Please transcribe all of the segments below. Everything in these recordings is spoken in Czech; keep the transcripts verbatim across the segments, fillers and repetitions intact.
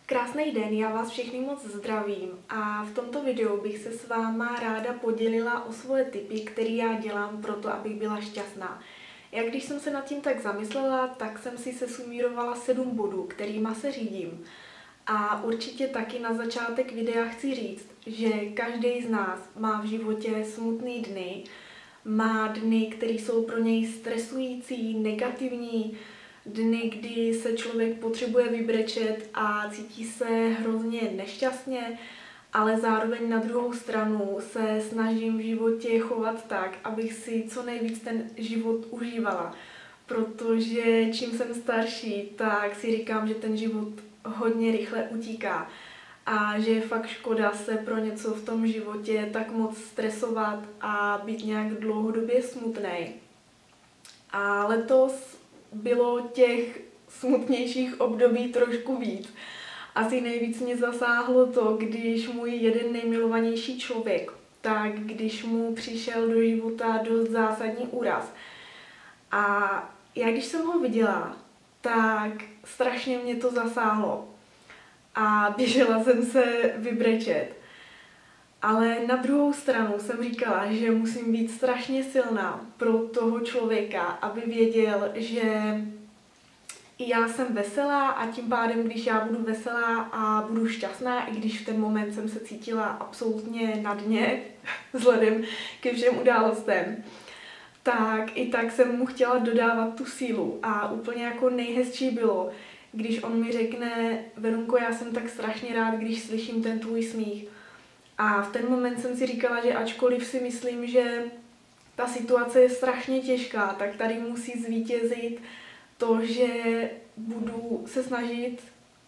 Krásný den, já vás všechny moc zdravím a v tomto videu bych se s váma ráda podělila o svoje tipy, které já dělám pro to, abych byla šťastná. Já když jsem se nad tím tak zamyslela, tak jsem si sesumírovala sedm bodů, kterýma se řídím. A určitě taky na začátek videa chci říct, že každý z nás má v životě smutný dny, má dny, které jsou pro něj stresující, negativní, dny, kdy se člověk potřebuje vybrečet a cítí se hrozně nešťastně, ale zároveň na druhou stranu se snažím v životě chovat tak, abych si co nejvíc ten život užívala. Protože čím jsem starší, tak si říkám, že ten život hodně rychle utíká a že je fakt škoda se pro něco v tom životě tak moc stresovat a být nějak dlouhodobě smutnej. A letos bylo těch smutnějších období trošku víc. Asi nejvíc mě zasáhlo to, když můj jeden nejmilovanější člověk, tak když mu přišel do života dost zásadní úraz. A já když jsem ho viděla, tak strašně mě to zasáhlo. A běžela jsem se vybrečet. Ale na druhou stranu jsem říkala, že musím být strašně silná pro toho člověka, aby věděl, že i já jsem veselá a tím pádem, když já budu veselá a budu šťastná, i když v ten moment jsem se cítila absolutně na dně, vzhledem ke všem událostem, tak i tak jsem mu chtěla dodávat tu sílu. A úplně jako nejhezčí bylo, když on mi řekne: Verunko, já jsem tak strašně rád, když slyším ten tvůj smích. A v ten moment jsem si říkala, že ačkoliv si myslím, že ta situace je strašně těžká, tak tady musí zvítězit to, že budu se snažit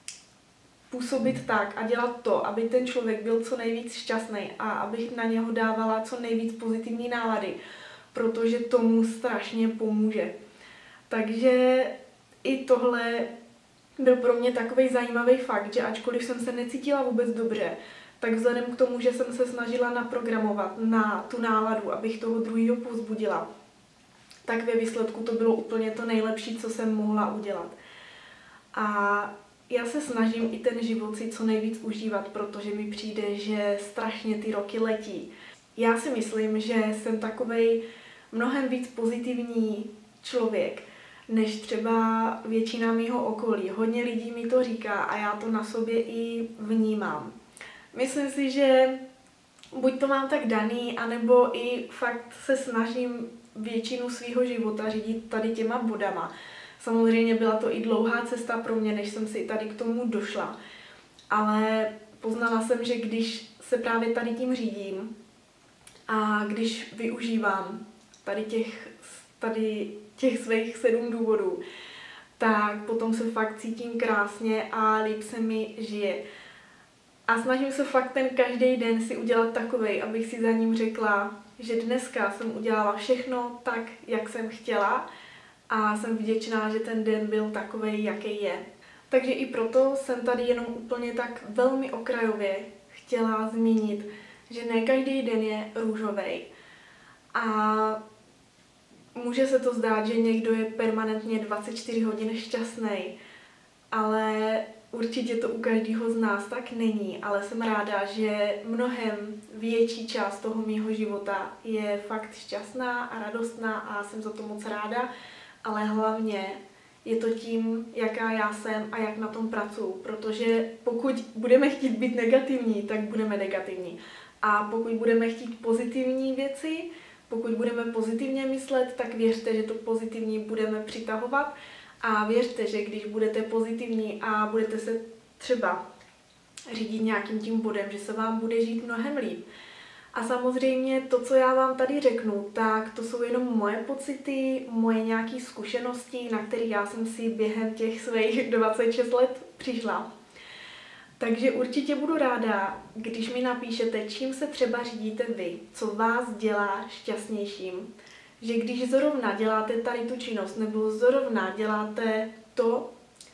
působit tak a dělat to, aby ten člověk byl co nejvíc šťastný a abych na něho dávala co nejvíc pozitivní nálady, protože tomu strašně pomůže. Takže i tohle byl pro mě takový zajímavý fakt, že ačkoliv jsem se necítila vůbec dobře, tak vzhledem k tomu, že jsem se snažila naprogramovat na tu náladu, abych toho druhého povzbudila, tak ve výsledku to bylo úplně to nejlepší, co jsem mohla udělat. A já se snažím i ten život si co nejvíc užívat, protože mi přijde, že strašně ty roky letí. Já si myslím, že jsem takovej mnohem víc pozitivní člověk, než třeba většina mýho okolí. Hodně lidí mi to říká a já to na sobě i vnímám. Myslím si, že buď to mám tak daný, anebo i fakt se snažím většinu svého života řídit tady těma bodama. Samozřejmě byla to i dlouhá cesta pro mě, než jsem si tady k tomu došla. Ale poznala jsem, že když se právě tady tím řídím a když využívám tady těch, tady těch svých sedm důvodů, tak potom se fakt cítím krásně a líp se mi žije. A snažím se fakt ten každý den si udělat takovej, abych si za ním řekla, že dneska jsem udělala všechno tak, jak jsem chtěla a jsem vděčná, že ten den byl takovej, jaký je. Takže i proto jsem tady jenom úplně tak velmi okrajově chtěla zmínit, že ne každý den je růžovej. A může se to zdát, že někdo je permanentně dvacet čtyři hodin šťastný, ale určitě to u každého z nás tak není, ale jsem ráda, že mnohem větší část toho mýho života je fakt šťastná a radostná a jsem za to moc ráda, ale hlavně je to tím, jaká já jsem a jak na tom pracuji, protože pokud budeme chtít být negativní, tak budeme negativní. A pokud budeme chtít pozitivní věci, pokud budeme pozitivně myslet, tak věřte, že to pozitivní budeme přitahovat. A věřte, že když budete pozitivní a budete se třeba řídit nějakým tím bodem, že se vám bude žít mnohem líp. A samozřejmě to, co já vám tady řeknu, tak to jsou jenom moje pocity, moje nějaké zkušenosti, na které já jsem si během těch svých dvaceti šesti let přišla. Takže určitě budu ráda, když mi napíšete, čím se třeba řídíte vy, co vás dělá šťastnějším. Že když zrovna děláte tady tu činnost, nebo zrovna děláte to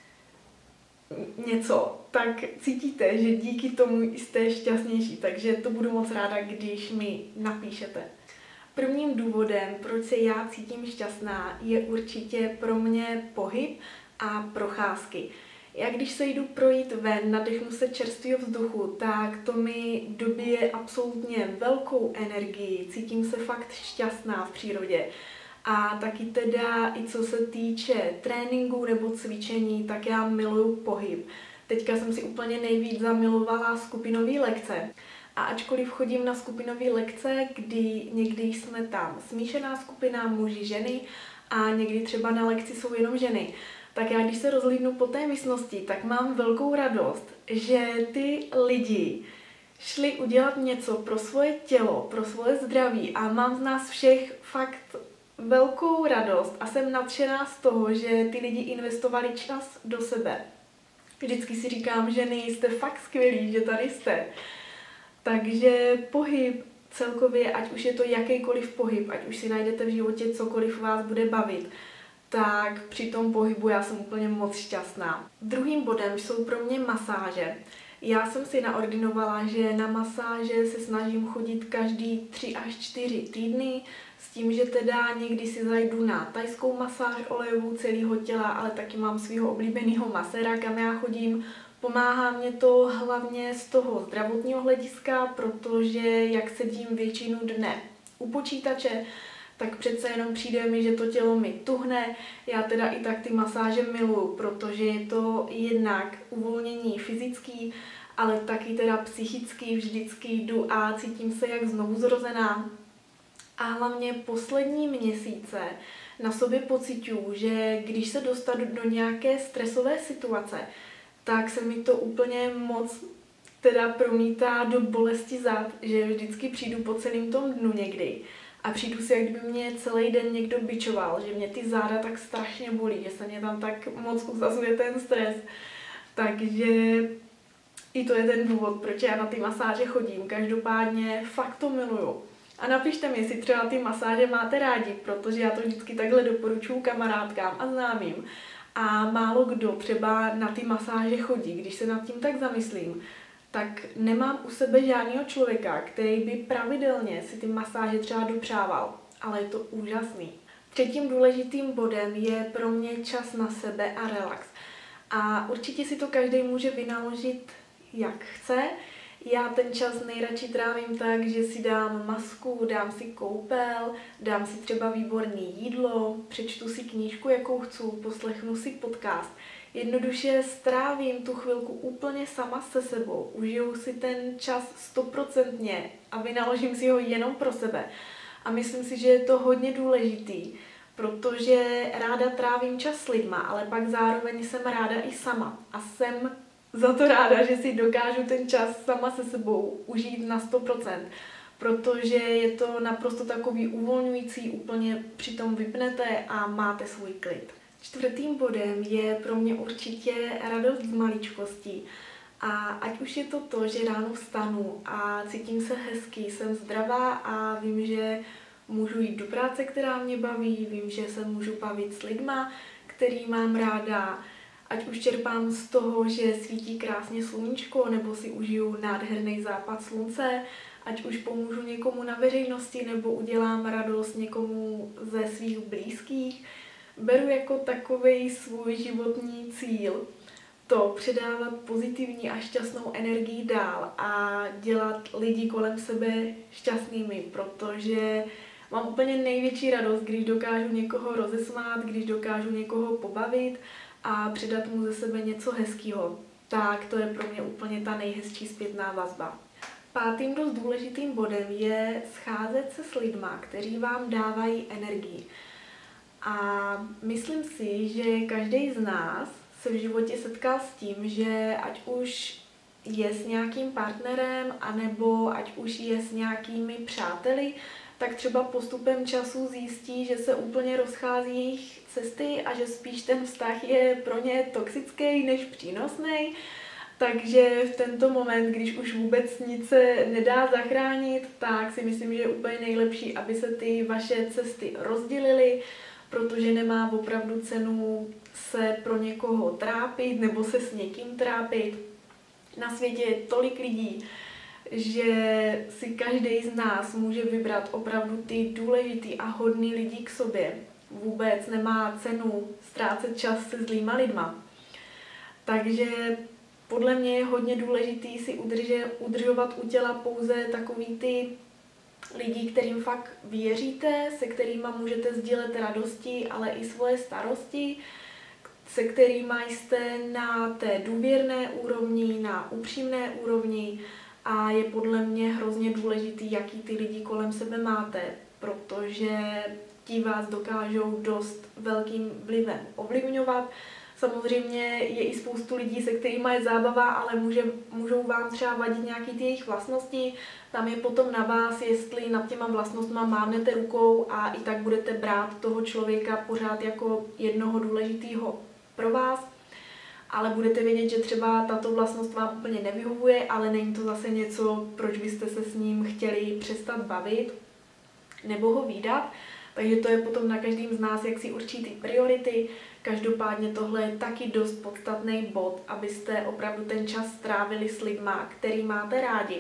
něco, tak cítíte, že díky tomu jste šťastnější. Takže to budu moc ráda, když mi napíšete. Prvním důvodem, proč se já cítím šťastná, je určitě pro mě pohyb a procházky. Já když se jdu projít ven, nadechnu se čerstvého vzduchu, tak to mi dobije absolutně velkou energii, cítím se fakt šťastná v přírodě. A taky teda i co se týče tréninku nebo cvičení, tak já miluju pohyb. Teďka jsem si úplně nejvíc zamilovala skupinové lekce. A ačkoliv chodím na skupinové lekce, kdy někdy jsme tam smíšená skupina muži, ženy a někdy třeba na lekci jsou jenom ženy, tak já když se rozhlídnu po té místnosti, tak mám velkou radost, že ty lidi šli udělat něco pro svoje tělo, pro svoje zdraví a mám z nás všech fakt velkou radost a jsem nadšená z toho, že ty lidi investovali čas do sebe. Vždycky si říkám, že jste fakt skvělí, že tady jste. Takže pohyb celkově, ať už je to jakýkoliv pohyb, ať už si najdete v životě cokoliv vás bude bavit, tak při tom pohybu já jsem úplně moc šťastná. Druhým bodem jsou pro mě masáže. Já jsem si naordinovala, že na masáže se snažím chodit každý tři až čtyři týdny, s tím, že teda někdy si zajdu na thajskou masáž olejovou celého těla, ale taky mám svého oblíbeného maséra, kam já chodím. Pomáhá mě to hlavně z toho zdravotního hlediska, protože jak sedím většinu dne u počítače, tak přece jenom přijde mi, že to tělo mi tuhne. Já teda i tak ty masáže miluju, protože je to jednak uvolnění fyzický, ale taky teda psychický, vždycky jdu a cítím se jak znovu zrozená. A hlavně poslední měsíce na sobě pociťuju, že když se dostanu do nějaké stresové situace, tak se mi to úplně moc teda promítá do bolesti zad, že vždycky přijdu po celém tom dnu někdy a přijdu si, jak by mě celý den někdo bičoval, že mě ty záda tak strašně bolí, že se mě tam tak moc usazuje ten stres. Takže i to je ten důvod, proč já na ty masáže chodím. Každopádně fakt to miluju. A napište mi, jestli třeba ty masáže máte rádi, protože já to vždycky takhle doporučuji kamarádkám a známým. A málo kdo třeba na ty masáže chodí. Když se nad tím tak zamyslím, tak nemám u sebe žádného člověka, který by pravidelně si ty masáže třeba dopřával. Ale je to úžasný. Třetím důležitým bodem je pro mě čas na sebe a relax. A určitě si to každý může vynaložit jak chce. Já ten čas nejradši trávím tak, že si dám masku, dám si koupel, dám si třeba výborné jídlo, přečtu si knížku, jakou chci, poslechnu si podcast. Jednoduše strávím tu chvilku úplně sama se sebou, užiju si ten čas stoprocentně a vynaložím si ho jenom pro sebe. A myslím si, že je to hodně důležitý, protože ráda trávím čas s lidma, ale pak zároveň jsem ráda i sama a jsem za to ráda, že si dokážu ten čas sama se sebou užít na sto procent, protože je to naprosto takový uvolňující, úplně přitom vypnete a máte svůj klid. Čtvrtým bodem je pro mě určitě radost z maličkostí. A ať už je to to, že ráno vstanu a cítím se hezky, jsem zdravá a vím, že můžu jít do práce, která mě baví, vím, že se můžu bavit s lidma, který mám ráda, ať už čerpám z toho, že svítí krásně sluníčko, nebo si užiju nádherný západ slunce, ať už pomůžu někomu na veřejnosti, nebo udělám radost někomu ze svých blízkých. Beru jako takovej svůj životní cíl to předávat pozitivní a šťastnou energii dál a dělat lidi kolem sebe šťastnými, protože mám úplně největší radost, když dokážu někoho rozesmát, když dokážu někoho pobavit a předat mu ze sebe něco hezkého. Tak to je pro mě úplně ta nejhezčí zpětná vazba. Pátým dost důležitým bodem je scházet se s lidma, kteří vám dávají energii. A myslím si, že každý z nás se v životě setkal s tím, že ať už je s nějakým partnerem, anebo ať už je s nějakými přáteli, tak třeba postupem času zjistí, že se úplně rozchází jejich cesty a že spíš ten vztah je pro ně toxický než přínosný. Takže v tento moment, když už vůbec nic se nedá zachránit, tak si myslím, že je úplně nejlepší, aby se ty vaše cesty rozdělily, protože nemá opravdu cenu se pro někoho trápit nebo se s někým trápit. Na světě je tolik lidí, že si každý z nás může vybrat opravdu ty důležitý a hodný lidi k sobě. Vůbec nemá cenu ztrácet čas se zlýma lidma. Takže podle mě je hodně důležitý si udrže, udržovat u těla pouze takový ty lidi, kterým fakt věříte, se kterými můžete sdílet radosti, ale i svoje starosti, se kterými jste na té důvěrné úrovni, na upřímné úrovni a je podle mě hrozně důležitý, jaký ty lidi kolem sebe máte, protože ti vás dokážou dost velkým vlivem ovlivňovat. Samozřejmě je i spoustu lidí, se kterými je zábava, ale může, můžou vám třeba vadit nějaký ty jejich vlastnosti. Tam je potom na vás, jestli nad těma vlastnostma mávnete rukou a i tak budete brát toho člověka pořád jako jednoho důležitého pro vás. Ale budete vědět, že třeba tato vlastnost vám úplně nevyhovuje, ale není to zase něco, proč byste se s ním chtěli přestat bavit nebo ho vídat. Takže to je potom na každém z nás, jak si určí ty priority. Každopádně tohle je taky dost podstatný bod, abyste opravdu ten čas strávili s lidma, který máte rádi.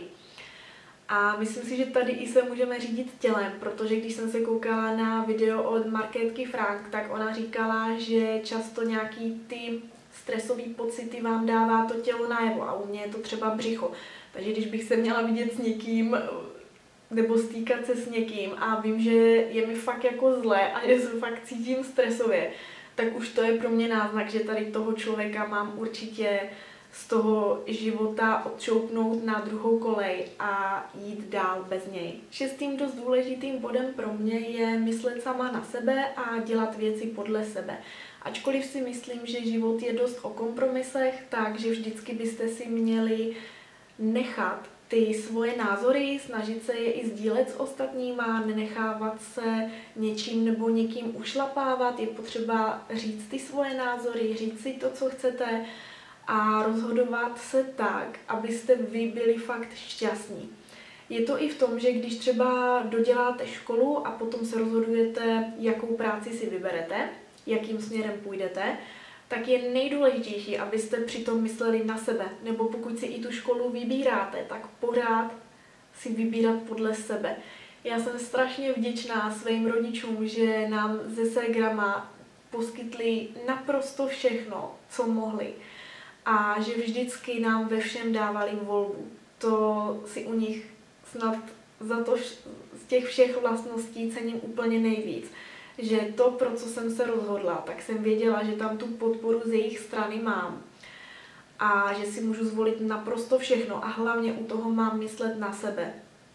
A myslím si, že tady i se můžeme řídit tělem, protože když jsem se koukala na video od Markétky Frank, tak ona říkala, že často nějaký ty stresové pocity vám dává to tělo najevo a u mě je to třeba břicho. Takže když bych se měla vidět s někým, nebo stýkat se s někým a vím, že je mi fakt jako zlé a že se fakt cítím stresově, tak už to je pro mě náznak, že tady toho člověka mám určitě z toho života odšoupnout na druhou kolej a jít dál bez něj. Šestým dost důležitým bodem pro mě je myslet sama na sebe a dělat věci podle sebe. Ačkoliv si myslím, že život je dost o kompromisech, takže vždycky byste si měli nechat ty svoje názory, snažit se je i sdílet s ostatníma, nenechávat se něčím nebo někým ušlapávat, je potřeba říct ty svoje názory, říct si to, co chcete a rozhodovat se tak, abyste vy byli fakt šťastní. Je to i v tom, že když třeba doděláte školu a potom se rozhodujete, jakou práci si vyberete, jakým směrem půjdete, tak je nejdůležitější, abyste přitom mysleli na sebe. Nebo pokud si i tu školu vybíráte, tak pořád si vybírat podle sebe. Já jsem strašně vděčná svým rodičům, že nám ze ségrama poskytli naprosto všechno, co mohli. A že vždycky nám ve všem dávali volbu. To si u nich snad za to z těch všech vlastností cením úplně nejvíc. Že to, pro co jsem se rozhodla, tak jsem věděla, že tam tu podporu z jejich strany mám. A že si můžu zvolit naprosto všechno a hlavně u toho mám myslet na sebe.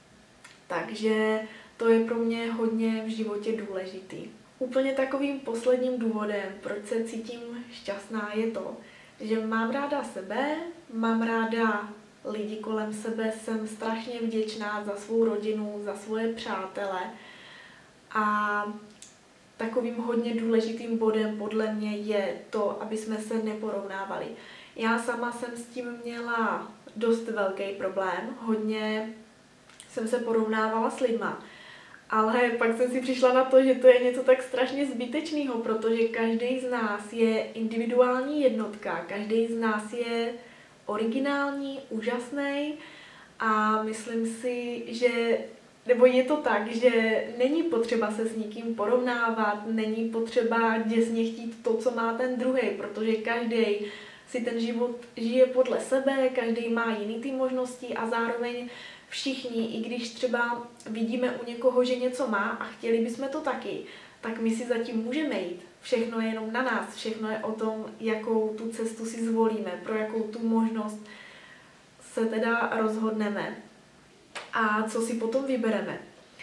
Takže to je pro mě hodně v životě důležitý. Úplně takovým posledním důvodem, proč se cítím šťastná, je to, že mám ráda sebe, mám ráda lidi kolem sebe, jsem strašně vděčná za svou rodinu, za svoje přátele a takovým hodně důležitým bodem podle mě je to, aby jsme se neporovnávali. Já sama jsem s tím měla dost velký problém, hodně jsem se porovnávala s lidma, ale pak jsem si přišla na to, že to je něco tak strašně zbytečného, protože každý z nás je individuální jednotka, každý z nás je originální, úžasný a myslím si, že nebo je to tak, že není potřeba se s nikým porovnávat, není potřeba děsně chtít to, co má ten druhý, protože každý si ten život žije podle sebe, každý má jiný ty možnosti a zároveň všichni, i když třeba vidíme u někoho, že něco má a chtěli bychom to taky, tak my si zatím můžeme jít. Všechno je jenom na nás, všechno je o tom, jakou tu cestu si zvolíme, pro jakou tu možnost se teda rozhodneme a co si potom vybereme.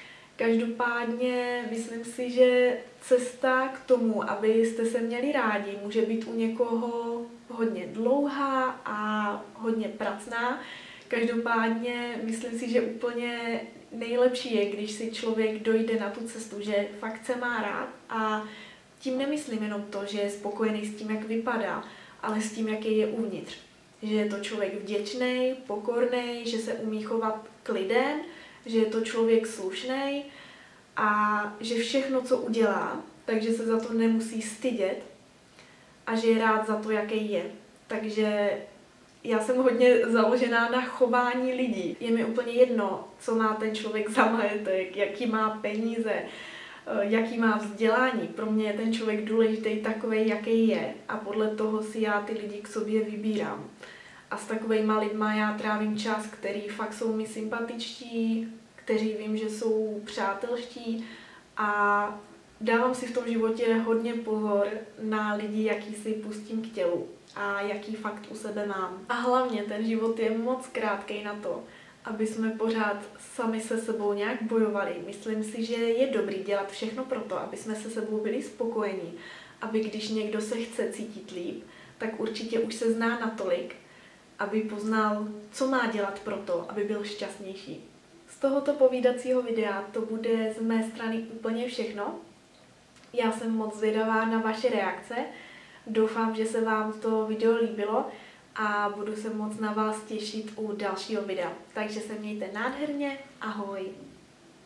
Každopádně myslím si, že cesta k tomu, abyste se měli rádi, může být u někoho hodně dlouhá a hodně pracná. Každopádně myslím si, že úplně nejlepší je, když si člověk dojde na tu cestu, že fakt se má rád a tím nemyslím jenom to, že je spokojený s tím, jak vypadá, ale s tím, jaký je uvnitř. Že je to člověk vděčný, pokorný, že se umí chovat k lidem, že je to člověk slušný a že všechno, co udělá, takže se za to nemusí stydět a že je rád za to, jaký je. Takže já jsem hodně založená na chování lidí. Je mi úplně jedno, co má ten člověk za majetek, jaký má peníze, jaký má vzdělání. Pro mě je ten člověk důležitý takovej, jaký je a podle toho si já ty lidi k sobě vybírám. A s takovejma lidma já trávím čas, který fakt jsou mi sympatičtí, kteří vím, že jsou přátelští a dávám si v tom životě hodně pozor na lidi, jaký si pustím k tělu a jaký fakt u sebe mám. A hlavně ten život je moc krátkej na to, aby jsme pořád sami se sebou nějak bojovali. Myslím si, že je dobrý dělat všechno pro to, aby jsme se sebou byli spokojení, aby když někdo se chce cítit líp, tak určitě už se zná natolik, aby poznal, co má dělat pro to, aby byl šťastnější. Z tohoto povídacího videa to bude z mé strany úplně všechno. Já jsem moc zvědavá na vaše reakce. Doufám, že se vám to video líbilo a budu se moc na vás těšit u dalšího videa. Takže se mějte nádherně, ahoj!